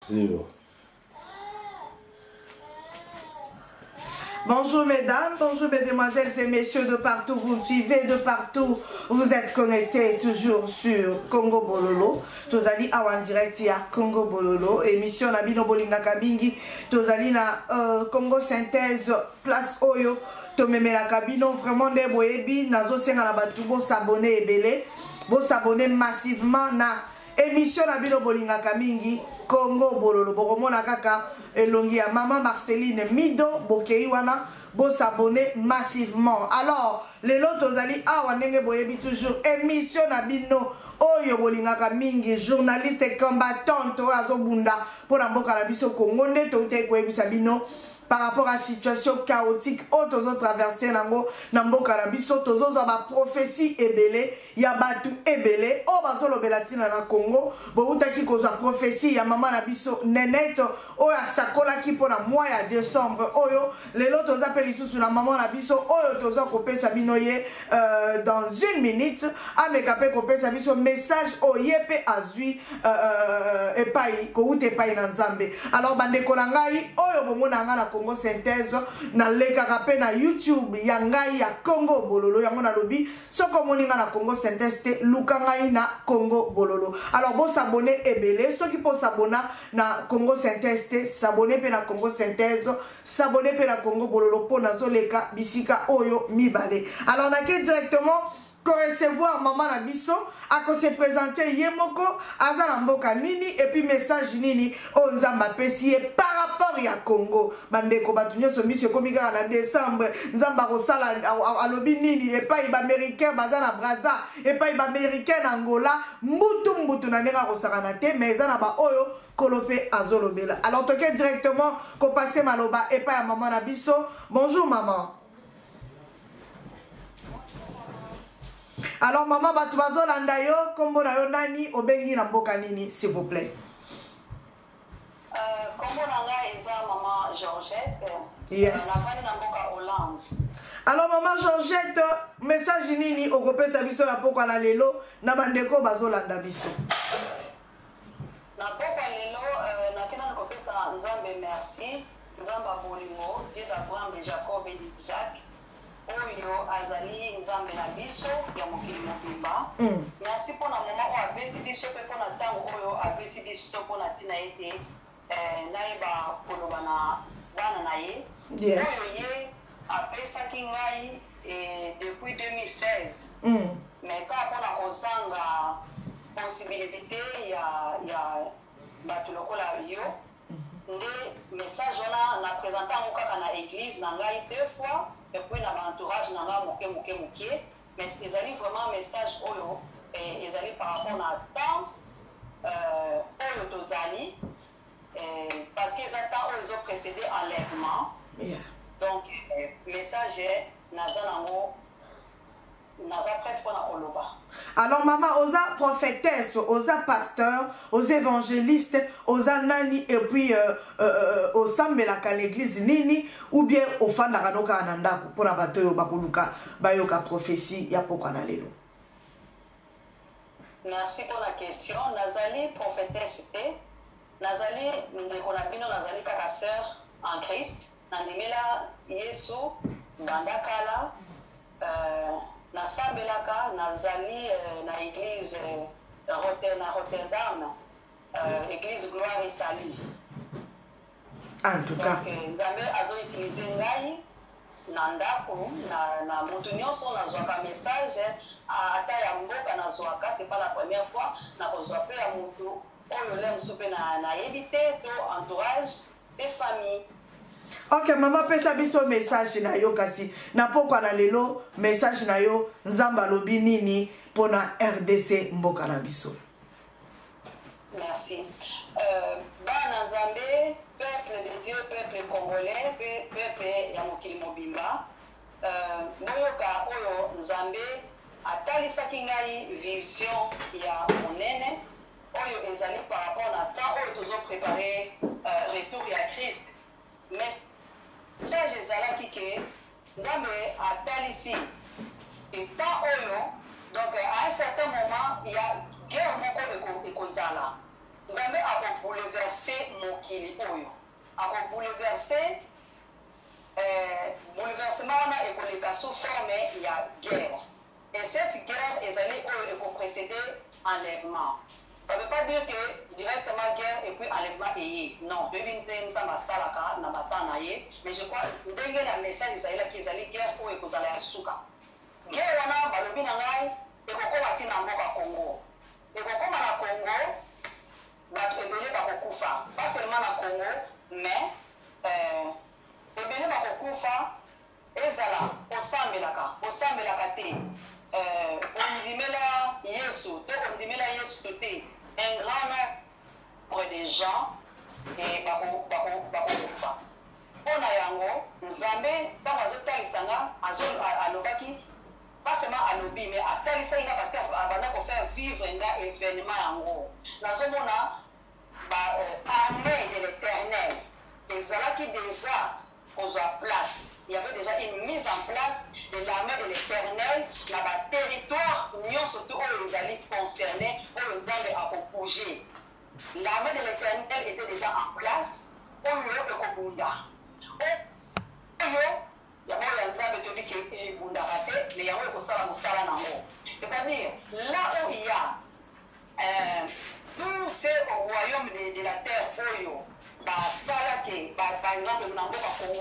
Zéro. Bonjour mesdames, bonjour mesdemoiselles et messieurs de partout, vous me suivez de partout, vous êtes connectés toujours sur Congo Bololo. Tozali en direct à Congo Bololo, émission na bino bolinga kabingi, tozali na Congo Synthèse place Oyo, tomemela kabino vraiment de boyebi, nazo senga na batu bo s'abonner ebele, bo s'abonner massivement na émission na bino bolinga kabingi Congo Bololo. Bokomona kaka elongi ya Maman Marceline Mido bokei wana bo s'abonner massivement. Alors les lots tozali awa ndenge boyebi toujours émission na bino oyo bolingaka mingi journaliste combattante oyo azobunda mpona mboka na biso Congo nde toutei koyebisa bino par rapport à la situation chaotique où tozo traversé nango na mboka na biso tozozwa ba prophétie ebele ya batu ebele o bazolo belatina na Congo boutaki kozwa prophétie ya maman na biso Nenette o ya sakola ki pona mois ya décembre oyo lelo toza pe lisusu na maman na biso oyo tozo kopesa bino ye dans une minute ameka pe kopesa biso message o yepe azui epai ko ute epai na Nzambe. Alors bandeko na ngai oyo bomona nga na Congo Synthèse na lekaka pe na YouTube ya ngai ya Congo Bololo yango na lobi soko moninga na Congo Synthèse te luka ngai na Congo Bololo. Alors bo s'abonner ebele soki po s'abona na Congo Synthèse te s'abonner pe na Congo Synthèse s'abonner pe na Congo Bololo po nazo leka bisika oyo mibale. Alors na ke directement ko recevoir maman na biso ako se présenter yemoko azala mboka nini et puis message nini o Nzamba pesi par rapport ya Congo bandeko batunyo so biso komika na décembre Nzamba kosala alobi nini et pas ba américain bazana Brazza et pas ba américain Angola mbutu na ndeka kosakana te mais ezana ba oyo kolope azolobela. Alors toke directement ko passer maloba et pas ya maman na biso. Bonjour maman. Alors maman batu bazolanda yo kombo na yo nani obengi na mboka nini s'il vous plaît? Kombo na nga eza maman Georgette. Yes. Na na mboka Hollande. Alors maman Georgette message nini okopesa biso na pokwa na lelo na bandeko bazolanda biso? Na pokwa lelo nakena kopesa Nzambe merci, Nzamba bolingo, Dieu d'Abraham, de Jacob et d'Isaac. Oyo azali Nzambe na biso ya mokili mobimba. Merci pour na moment oyo apesi biso pe pour na ntango oyo apesi biso pour na ntina ete nayeba koloba na bana na ye. Yes. Oyo ye apesaki ngai depuis 2016. Mais kaka mpona kozanga possibilité ya bato lokola yo nde message wana na présente yango kaka na église na ngai 2 fois. Et puis na entourage na nga moke mais ezali vraiment message oyo ezali par rapport na temps oyo tozali parce que eza temps oyo ezo précédé enlèvement. Donc message naza nango naza prête mpona koloba. Alors maman oza prophétesse oza pasteur oza évangéliste oza nani et puis osambelaka l'église nini ou bien ofandaka noka na ndako mpona bato oyo bakoluka bayoka prophétie ya pokwa na lelo? Merci pour la question. Nazali prophétesse te nazali ndeko na bino nazali kaka sœur en Christ nandimela Yesu banda kala nasambelaka nazali na église na Rotterdam église Gloire et Salut. En tout cas Nzambe azo utiliser ngai na ndako na moto nyonso nazwaka message ata ya mboka nazwaka c'est pas la première fois nakozwa pe ya moto oyo le mosusu pe nayebi te to entourage pe famille. Ok maman pesa biso message na yo kasi na pokwa na lelo message na yo Nzamba lobi nini pona RDC mboka na biso? Merci. Bana Nzambe, peuple de Dieu, peuple congolais, peuple ya mokili mobimba. Boyoka oyo Nzambe atalisaki ngai vision ya monene oyo ezali par rapport na temps oyo tozo préparer retour ya Christ. Mais ça ezalaki ke Nzambe atalisi temps oyo donc à un certain moment il y a guerre moko ekozala. Nzambe akobouleverse mokili oyo akobouleverse bouleversement wana ekoleka sous forme ya guerre. Et cette guerre ezali oyo ekoprécéder enlèvement. Ça ne veut pas dire que directement guerre et puis enlèvement est. Non, mais je crois que la message est la guerre pour que vous allez à Souka. Guerre, on a balobi nangai et kokoma tina mboka Congo. Et kokoma na Congo, bato ebele bakokufa. Pas seulement na Congo, mais ebele bakokufa ezala osambelaka te. Ondimela Yesu, to ondimela Yesu te. Un grand nombre de gens et bakokufa. Pona yango Nzambe ntango azotalisanga alobaki pas seulement alobi mais atalisa inga parce que abanda kofaire vivre nga événement yango nazomona armée de l'éternel ezalaki déjà kozwa place. Il y avait déjà une mise en place de l'armée de l'éternel dans le territoire surtout où les alliés concernés où les Nzambe a bougé. L'armée de l'éternel était déjà en place où il y a Kobunda. C'est-à-dire, là où il y a tous ces royaumes de la terre, par exemple, Congo,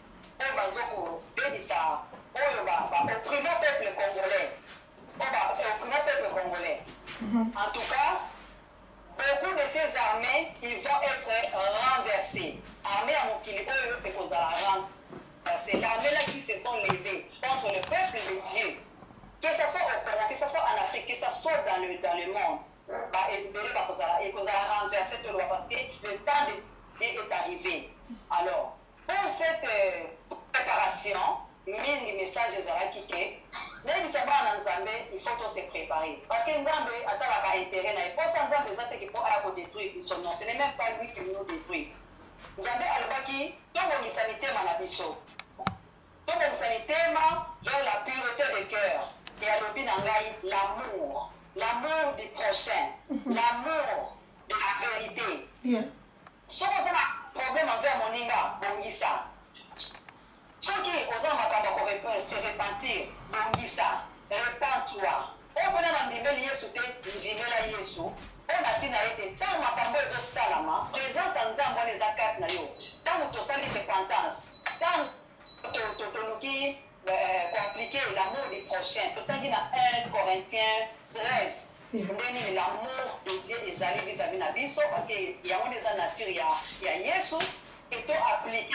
en tout cas, beaucoup de ces armées, ils vont être renversées. Armée à Mokili, c'est l'armée-là qui se sont levées contre le peuple de Dieu. Que ce soit au Congo, que ce soit en Afrique, que ce soit dans le monde. Et qu'on a renversé tout le monde parce que le temps de Dieu est arrivé. Alors, pour cette préparation, mine message Zaraki que même si il faut se préparer. Parce que Nzambe a intérêt, il faut que Nzambe qui peut détruire son nom. Ce n'est même pas lui qui nous détruit. Nzambe alobaki to bongisami tema na biso. To bongisami tema vers la pureté de cœur. Et alobi na ngai l'amour, l'amour du prochain, l'amour de la vérité. Yeah. Si on a un problème envers mon inga, bongisa. Ceux qui osent se repentir, bongisa, repens-toi. On peut nous dire Yesu te, nzimela Yesu. On a dit que tant que ma femme est salama, présence en Nzambe les actes na yo. Tant que tu sali repentance, tant que tu compliquer l'amour du prochain. Tout à dit dans 1 Corinthiens 13. L'amour de Dieu est allé vis-à-vis de Nabiso parce qu'il y a une des natures, il y a Yesu et tu appliques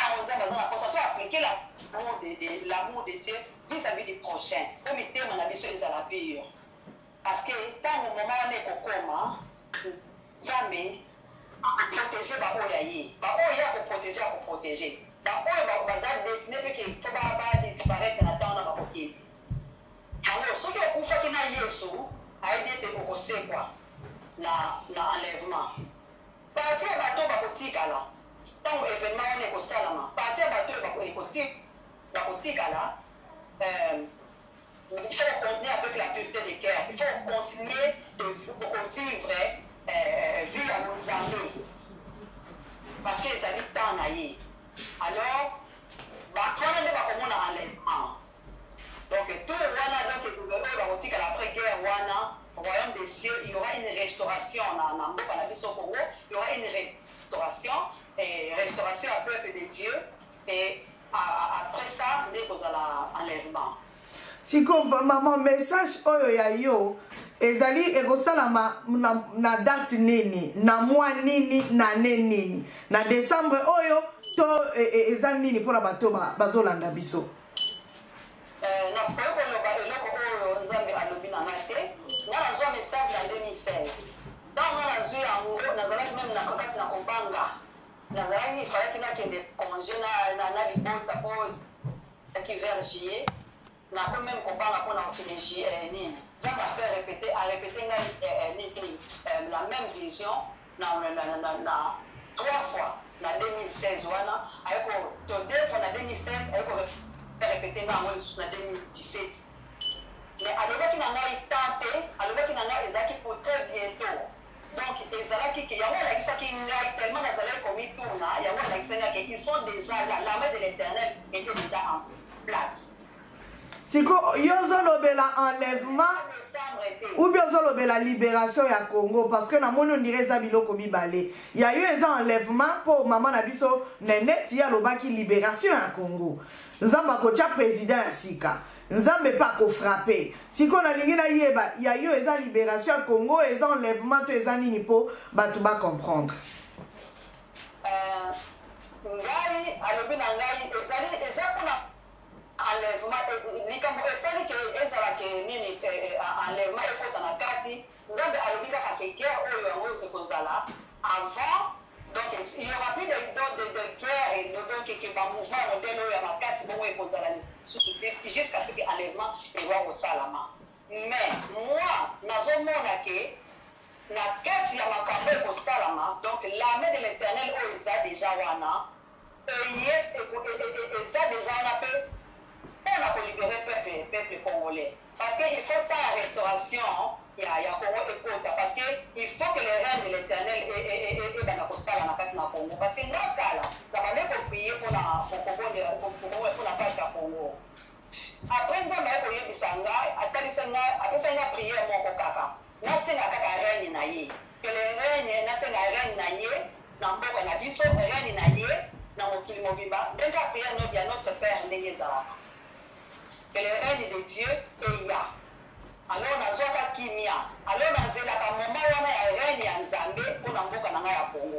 l'amour de Dieu vis-à-vis du prochain. Comme il t'aime Nabiso est à la pire. Parce que tant au moment où on est au coma, Zambé protéger Baoyaye. Baoya pour protéger, pour protéger. Baoya va destiné pour qu'il faut pas disparaître dans la temps dans Baoki. Alors, ce qui est pour faire qu'il y a Yesu, a aidé de bokose quoi na enlèvement. Partir bateau bakotika là. Tant événement on est au salama. Partir bateau bakotika là. Il faut continuer avec la pureté des cœurs. Il faut continuer de vivre vie à Mozambique. Parce que les habitants temps naïe. Alors, quand on est comme on enlèvement. Donc, tout le Rwanda, donc, l'après-guerre, au royaume des cieux, il y aura une restauration il y aura une restauration à peuple de Dieu, et après ça, il y aura l'enlèvement. Si maman message oyo ya yo ezali ekosalama na date nini na mois nini na nini na décembre oyo to eza nini pour bato bazolanda biso. Na poko loba eloko oyo Nzambe alobi na mate na nazwa message en 2016 donc na nazwi yango nazalaki même na kokati na kobanga nazalaki ifalaki nakende congé na libota pose qui vers juillet na ko même kobanga mpona kokende juillet nini Nzambe a fait répéter ngai la même vision na 3 fois na 2016 wana ayeko to 2 fois na 2016 ayeko répéter dans 2017. Mais à l'époque, il y a eu tenté, à l'époque, il y a eu pour très bientôt. Donc, il y a eu tellement tellement commis tout sont déjà là. L'armée de l'Éternel était déjà en place. Si yozolobela enlèvement ou bien yozolobela libération ya Congo parce que na moni on dirait ça biloko mibale. Il y a eu un enlèvement pour maman na biso Nenet ya lobaki libération ya Congo. Nzamba kocha président ya sika. Nzambe pas ko frapper. Si qu'on a lingi na yeba, il y a eu eza libération ya Congo et eza enlèvement to eza nini po batu ba comprendre. Ngai alobi na ngai eza kuna enlèvement likambo esali ke ezala ke nini enlèvement ekota na kati Nzambe alobi kaka ke guerre oyo yango ekozala avant donc il y aura plus de guerre et donc que ba mouvement modèle oyo ya makasi bongo ekozala jusqu'à ce que enlèvement ewa kosalama mais moi nazomona ke na kati ya makambo ekosalama donc l'armée de l'Éternel oyo eza déjà wana eza déjà wana pe on a libéré le peuple congolais. Parce qu'il faut pas la restauration, il y a Congo et Kota. Parce qu'il faut que les reines de l'Éternel et dans la salle en Congo. Parce que dans ce cas-là, ça va même prier pour la paix à Congo. Après, nous avons prié Bissanga, après ça, on a prié mon Kokaka. Nous avons fait reine naïe. Que les reines, nous avons fait reine naïe, dans le Nabiso, reine naïe, dans le Kilimobimba. Donc, la prière nous dit à notre Père Nézara. Que le règne de Dieu est là. Alors, on a Zoka Kimia. Alors, on a Zelaka Moma, on a règne en Zambé pour n'emboka na Congo.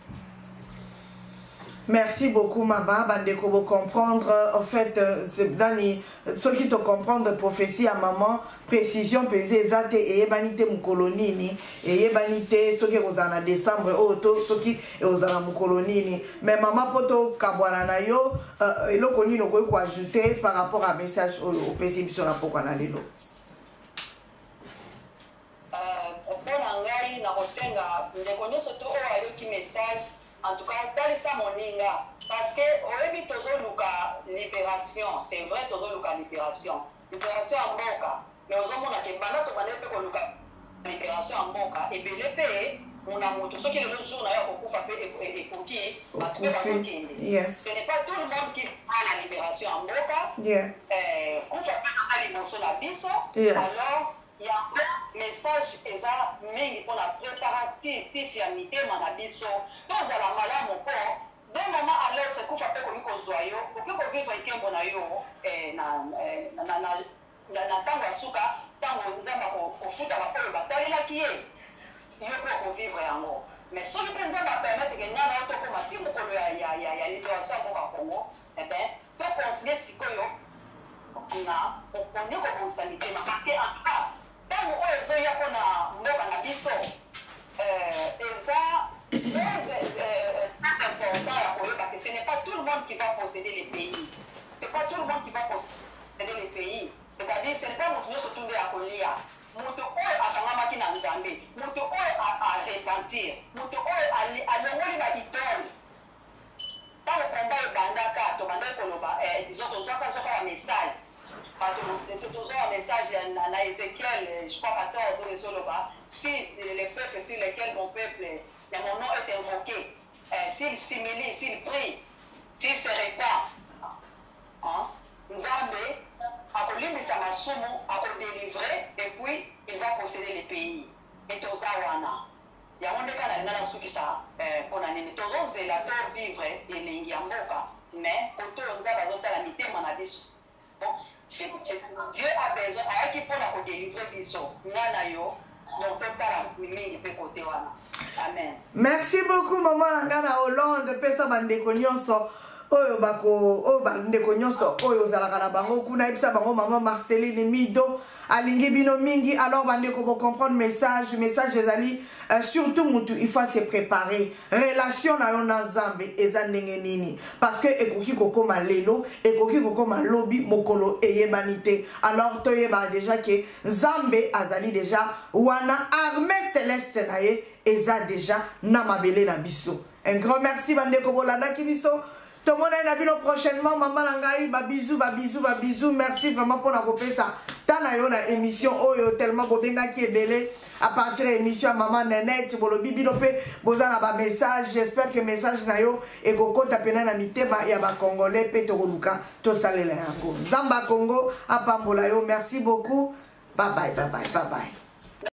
Merci beaucoup, Mama. Bandeko, vous comprendre. En fait, c'est Dani, ceux qui te comprennent prophétie à maman, précision, pesée, zate, et banité moukolonini, et banité, ceux qui ont en décembre, ceux qui ont en moukolonini. Mais maman, poto, kabwana yo, et le connu, nous pouvons ajouter par rapport à un message au PC sur la pokana lelo. En tout cas, talisa moninga parce que oyebi tozo luka libération, c'est vrai tozo luka libération en mboka mais ozomona ke bana to bande pe ko luka libération en mboka et belé pe on a moto soki le jour na ya kokufa pe ekoki batu ba kokende. Ce n'est pas tout le monde qui a la libération en mboka. Kufa pe na liboso na biso. Alors il y a un message eza mingi pour la préparatif ya mitema na biso toza la malamu po d'un moment à l'autre kufa pe ko kozwa yo okiko vivre ikembo na yo na tango asuka tango nzamba ko futa ba oyo batalelaki ye yo ko vivre yango mais soki pe nzamba permettre que nyana to ko matimu ko ya libération ko ka Congo eh ben to continuer sikoyo na okoni ko konsa mitema parce que en tout cas tango oyo ezoya mpona mboka na biso eza très important ya koyoka que ce n'est pas tout le monde qui va posséder les pays. C'est pas tout le monde qui va posséder les pays. C'est-à-dire ce n'est pas moto nyonso tunde ya kolia moto oyo akangamaki na Nzambe moto oyo arepentir moto oyo alongoli baidole ntango komba ebandaka tobandaki koloba disons tozwaka ya message toujours un message à Ézéchiel, je crois 14, si les peuples sur lesquels mon peuple, mon nom est invoqué, s'il s'humilie, s'il prie, s'il se répand, Nzambe a kolimbisa masumu, a délivrer, et puis il va posséder les pays. Et Tozawana. Il y a un des cas dans la Soukisa, pour l'année, toujours zélateur vivre et l'Ingiamboka, mais autour de Nzaba Zota la mité, mon abyss. Dieu a besoin à qui pour la délivrer biso nana yo donc tala mingi pe côté wana. Amen. Merci beaucoup maman Langana Hollande pesa bandeko nyonso oyo bandeko nyonso oyo zalaka na bango kuna ebisa bango maman Marceline Mido alingi bino mingi alors bandeko ko comprendre message ezali surtout mutu il faut se préparer relation na yo na Nzambe eza ndenge nini parce que ekoki kokoma lelo ekoki kokoma lobi mokolo eyebanite alors toyeba déjà que Nzambe azali déjà wana armée céleste na ye eza déjà na mabele na biso. Un grand merci bandeko bolanda ki biso. Tout le monde a vu prochainement. Maman Langaï, bisous. Merci vraiment pour la reprise. T'as na émission. Oh, tellement beau qui est belé. à partir de l'émission Maman Nenette bolobi bino pe bozana ba message. J'espère que message na yo et koko tapena na mitema ya ba congolais pe to luka to salela yango. Zamba Congo apambola yo. Merci beaucoup. Bye bye bye bye bye bye.